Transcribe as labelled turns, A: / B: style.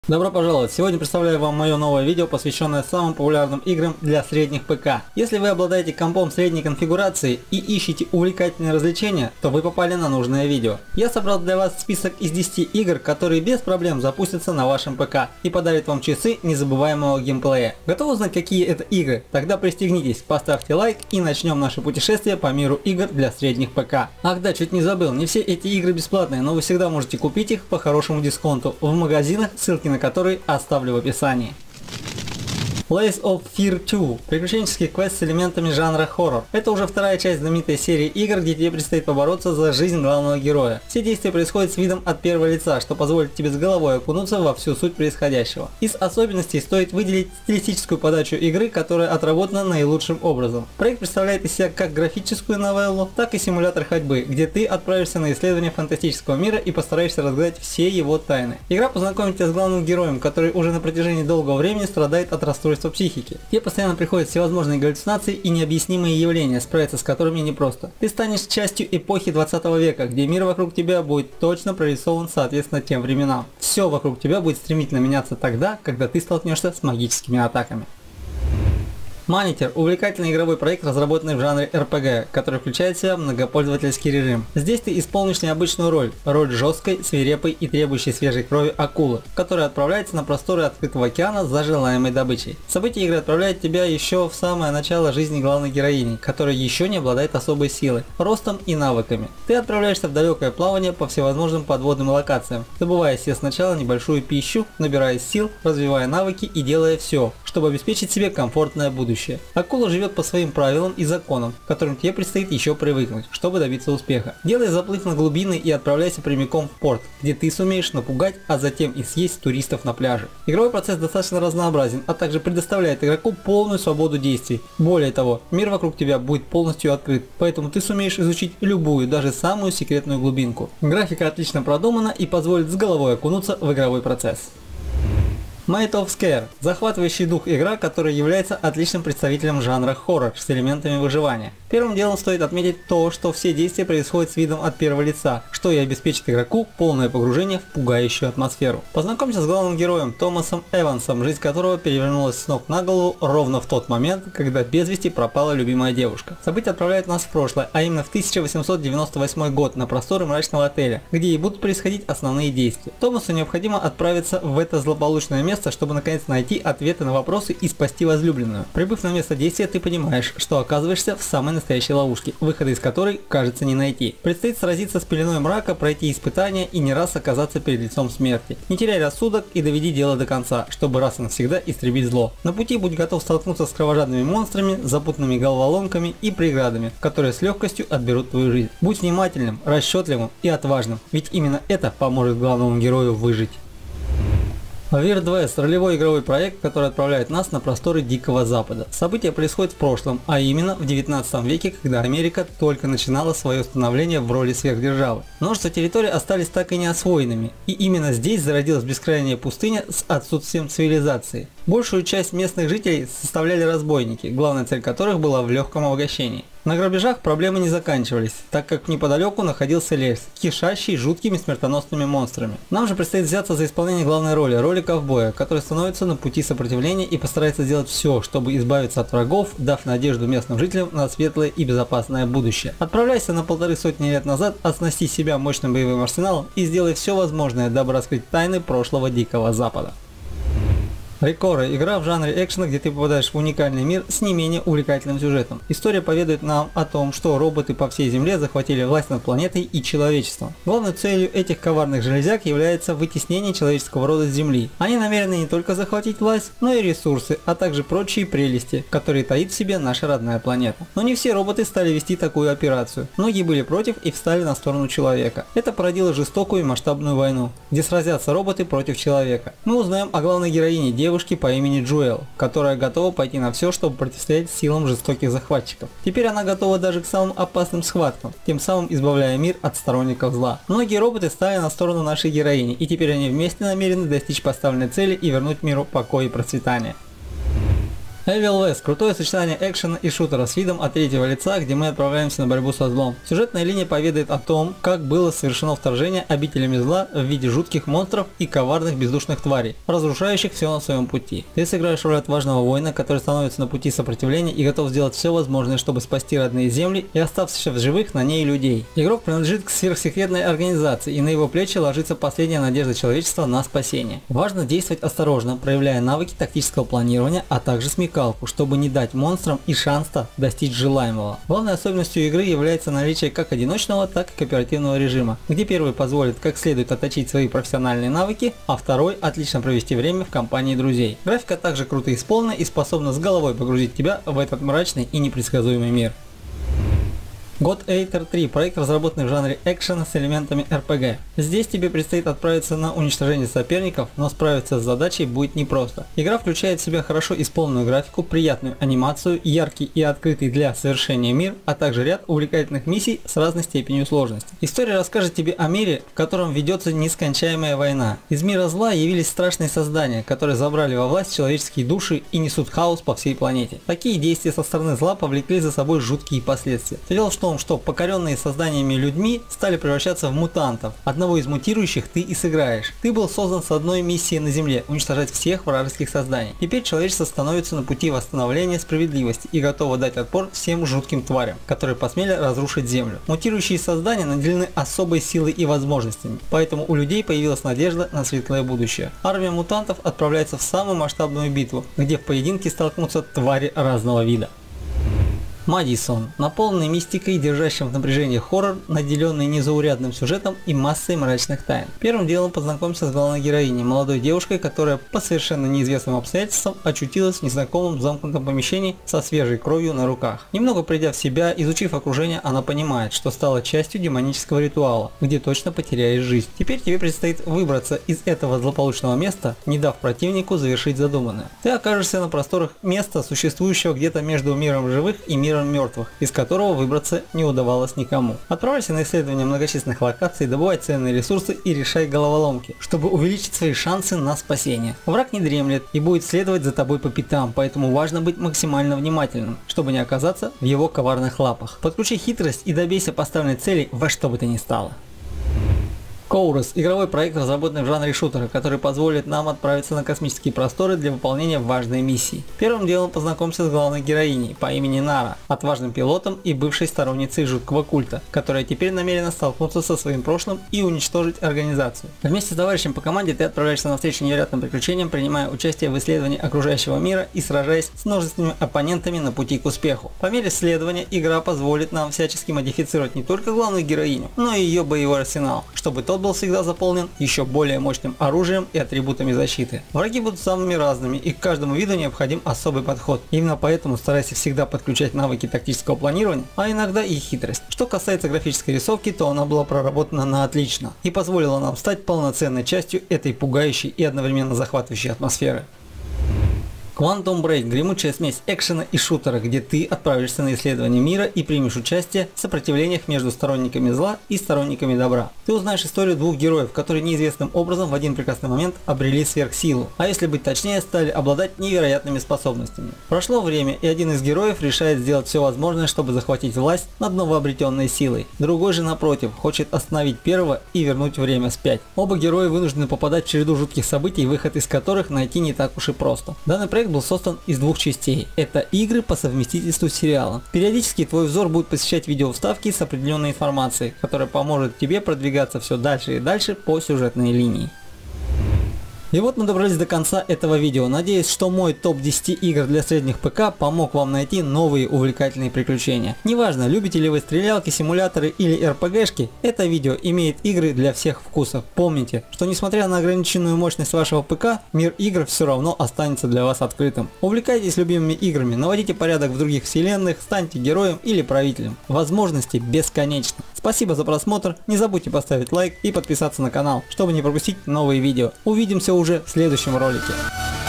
A: Добро пожаловать! Сегодня представляю вам мое новое видео, посвященное самым популярным играм для средних ПК. Если вы обладаете компом средней конфигурации и ищете увлекательные развлечения, то вы попали на нужное видео. Я собрал для вас список из 10 игр, которые без проблем запустятся на вашем ПК и подарят вам часы незабываемого геймплея. Готовы узнать, какие это игры? Тогда пристегнитесь, поставьте лайк и начнем наше путешествие по миру игр для средних ПК. Ах да, чуть не забыл, не все эти игры бесплатные, но вы всегда можете купить их по хорошему дисконту в магазинах, ссылки на который оставлю в описании. Layers of Fear 2 – приключенческий квест с элементами жанра хоррор. Это уже вторая часть знаменитой серии игр, где тебе предстоит побороться за жизнь главного героя. Все действия происходят с видом от первого лица, что позволит тебе с головой окунуться во всю суть происходящего. Из особенностей стоит выделить стилистическую подачу игры, которая отработана наилучшим образом. Проект представляет из себя как графическую новеллу, так и симулятор ходьбы, где ты отправишься на исследование фантастического мира и постараешься разгадать все его тайны. Игра познакомит тебя с главным героем, который уже на протяжении долгого времени страдает от расстройства психики. Тебе постоянно приходят всевозможные галлюцинации и необъяснимые явления, справиться с которыми непросто. Ты станешь частью эпохи 20 века, где мир вокруг тебя будет точно прорисован соответственно тем временам. Все вокруг тебя будет стремительно меняться тогда, когда ты столкнешься с магическими атаками. Maneater – увлекательный игровой проект, разработанный в жанре RPG, который включает в себя многопользовательский режим. Здесь ты исполнишь необычную роль жесткой, свирепой и требующей свежей крови акулы, которая отправляется на просторы открытого океана за желаемой добычей. События игры отправляют тебя еще в самое начало жизни главной героини, которая еще не обладает особой силой, ростом и навыками. Ты отправляешься в далекое плавание по всевозможным подводным локациям, добывая себе сначала небольшую пищу, набирая сил, развивая навыки и делая все, чтобы обеспечить себе комфортное будущее. Акула живет по своим правилам и законам, к которым тебе предстоит еще привыкнуть, чтобы добиться успеха. Делай заплыв на глубины и отправляйся прямиком в порт, где ты сумеешь напугать, а затем и съесть туристов на пляже. Игровой процесс достаточно разнообразен, а также предоставляет игроку полную свободу действий. Более того, мир вокруг тебя будет полностью открыт, поэтому ты сумеешь изучить любую, даже самую секретную глубинку. Графика отлично продумана и позволит с головой окунуться в игровой процесс. Made of Scare – захватывающий дух игра, которая является отличным представителем жанра хоррор с элементами выживания. Первым делом стоит отметить то, что все действия происходят с видом от первого лица, что и обеспечит игроку полное погружение в пугающую атмосферу. Познакомься с главным героем Томасом Эвансом, жизнь которого перевернулась с ног на голову ровно в тот момент, когда без вести пропала любимая девушка. События отправляют нас в прошлое, а именно в 1898 год на просторы мрачного отеля, где и будут происходить основные действия. Томасу необходимо отправиться в это злополучное место, чтобы наконец найти ответы на вопросы и спасти возлюбленную. Прибыв на место действия, ты понимаешь, что оказываешься в самой настоящей ловушке, выхода из которой кажется не найти. Предстоит сразиться с пеленой мрака, пройти испытания и не раз оказаться перед лицом смерти. Не теряй рассудок и доведи дело до конца, чтобы раз и навсегда истребить зло. На пути будь готов столкнуться с кровожадными монстрами, запутанными головоломками и преградами, которые с легкостью отберут твою жизнь. Будь внимательным, расчетливым и отважным, ведь именно это поможет главному герою выжить. Weird West – ролевой игровой проект, который отправляет нас на просторы Дикого Запада. События происходят в прошлом, а именно в 19 веке, когда Америка только начинала свое становление в роли сверхдержавы. Множество территорий остались так и не освоенными, и именно здесь зародилась бескрайняя пустыня с отсутствием цивилизации. Большую часть местных жителей составляли разбойники, главная цель которых была в легком обогащении. На грабежах проблемы не заканчивались, так как неподалеку находился лес, кишащий жуткими смертоносными монстрами. Нам же предстоит взяться за исполнение главной роли ковбоя, который становится на пути сопротивления и постарается сделать все, чтобы избавиться от врагов, дав надежду местным жителям на светлое и безопасное будущее. Отправляйся на 150 лет назад, оснасти себя мощным боевым арсеналом и сделай все возможное, дабы раскрыть тайны прошлого Дикого Запада. Рекоры – игра в жанре экшена, где ты попадаешь в уникальный мир с не менее увлекательным сюжетом. История поведает нам о том, что роботы по всей Земле захватили власть над планетой и человечеством. Главной целью этих коварных железяк является вытеснение человеческого рода с Земли. Они намерены не только захватить власть, но и ресурсы, а также прочие прелести, которые таит в себе наша родная планета. Но не все роботы стали вести такую операцию. Многие были против и встали на сторону человека. Это породило жестокую и масштабную войну, где сразятся роботы против человека. Мы узнаем о главной героине девушки по имени Джоэл, которая готова пойти на все, чтобы противостоять силам жестоких захватчиков. Теперь она готова даже к самым опасным схваткам, тем самым избавляя мир от сторонников зла. Многие роботы стали на сторону нашей героини, и теперь они вместе намерены достичь поставленной цели и вернуть миру покой и процветание. Evil West – крутое сочетание экшена и шутера с видом от третьего лица, где мы отправляемся на борьбу со злом. Сюжетная линия поведает о том, как было совершено вторжение обителями зла в виде жутких монстров и коварных бездушных тварей, разрушающих все на своем пути. Ты сыграешь роль отважного воина, который становится на пути сопротивления и готов сделать все возможное, чтобы спасти родные земли и оставшихся в живых на ней людей. Игрок принадлежит к сверхсекретной организации, и на его плечи ложится последняя надежда человечества на спасение. Важно действовать осторожно, проявляя навыки тактического планирования, а также смекалку, чтобы не дать монстрам и шанса достичь желаемого. Главной особенностью игры является наличие как одиночного, так и кооперативного режима, где первый позволит как следует отточить свои профессиональные навыки, а второй отлично провести время в компании друзей. Графика также круто исполнена и способна с головой погрузить тебя в этот мрачный и непредсказуемый мир. God Eater 3 – проект, разработанный в жанре экшена с элементами RPG. Здесь тебе предстоит отправиться на уничтожение соперников, но справиться с задачей будет непросто. Игра включает в себя хорошо исполненную графику, приятную анимацию, яркий и открытый для совершения мир, а также ряд увлекательных миссий с разной степенью сложности. История расскажет тебе о мире, в котором ведется нескончаемая война. Из мира зла явились страшные создания, которые забрали во власть человеческие души и несут хаос по всей планете. Такие действия со стороны зла повлекли за собой жуткие последствия. Дело в том, что покоренные созданиями людьми стали превращаться в мутантов. Одного из мутирующих ты и сыграешь. Ты был создан с одной миссией на Земле – уничтожать всех вражеских созданий. Теперь человечество становится на пути восстановления справедливости и готово дать отпор всем жутким тварям, которые посмели разрушить Землю. Мутирующие создания наделены особой силой и возможностями, поэтому у людей появилась надежда на светлое будущее. Армия мутантов отправляется в самую масштабную битву, где в поединке столкнутся твари разного вида. Мадисон – наполненный мистикой, держащим в напряжении хоррор, наделенный незаурядным сюжетом и массой мрачных тайн. Первым делом познакомься с главной героиней, молодой девушкой, которая по совершенно неизвестным обстоятельствам очутилась в незнакомом замкнутом помещении со свежей кровью на руках. Немного придя в себя, изучив окружение, она понимает, что стала частью демонического ритуала, где точно потеряешь жизнь. Теперь тебе предстоит выбраться из этого злополучного места, не дав противнику завершить задуманное. Ты окажешься на просторах места, существующего где-то между миром живых и миром мертвых, из которого выбраться не удавалось никому. Отправляйся на исследование многочисленных локаций, добывай ценные ресурсы и решай головоломки, чтобы увеличить свои шансы на спасение. Враг не дремлет и будет следовать за тобой по пятам, поэтому важно быть максимально внимательным, чтобы не оказаться в его коварных лапах. Подключи хитрость и добейся поставленной цели во что бы то ни стало. Chorus – игровой проект, разработанный в жанре шутера, который позволит нам отправиться на космические просторы для выполнения важной миссии. Первым делом познакомься с главной героиней по имени Нара, отважным пилотом и бывшей сторонницей жуткого культа, которая теперь намерена столкнуться со своим прошлым и уничтожить организацию. Вместе с товарищем по команде ты отправляешься навстречу невероятным приключениям, принимая участие в исследовании окружающего мира и сражаясь с множественными оппонентами на пути к успеху. По мере исследования игра позволит нам всячески модифицировать не только главную героиню, но и ее боевой арсенал, чтобы тот был всегда заполнен еще более мощным оружием и атрибутами защиты. Враги будут самыми разными, и к каждому виду необходим особый подход. Именно поэтому старайся всегда подключать навыки тактического планирования, а иногда и хитрость. Что касается графической рисовки, то она была проработана на отлично и позволила нам стать полноценной частью этой пугающей и одновременно захватывающей атмосферы. Quantum Break – гремучая смесь экшена и шутера, где ты отправишься на исследование мира и примешь участие в сопротивлениях между сторонниками зла и сторонниками добра. Ты узнаешь историю двух героев, которые неизвестным образом в один прекрасный момент обрели сверхсилу, а если быть точнее, стали обладать невероятными способностями. Прошло время, и один из героев решает сделать все возможное, чтобы захватить власть над новообретенной силой. Другой же, напротив, хочет остановить первого и вернуть время вспять. Оба героя вынуждены попадать в череду жутких событий, выход из которых найти не так уж и просто. Данный проект был создан из двух частей. Это игры по совместительству с сериалом. Периодически твой взор будет посещать видео-вставки с определенной информацией, которая поможет тебе продвигаться все дальше и дальше по сюжетной линии. И вот мы добрались до конца этого видео. Надеюсь, что мой топ 10 игр для средних ПК помог вам найти новые увлекательные приключения. Неважно, любите ли вы стрелялки, симуляторы или РПГшки, это видео имеет игры для всех вкусов. Помните, что несмотря на ограниченную мощность вашего ПК, мир игр все равно останется для вас открытым. Увлекайтесь любимыми играми, наводите порядок в других вселенных, станьте героем или правителем. Возможности бесконечны. Спасибо за просмотр, не забудьте поставить лайк и подписаться на канал, чтобы не пропустить новые видео. Увидимся уже в следующем ролике.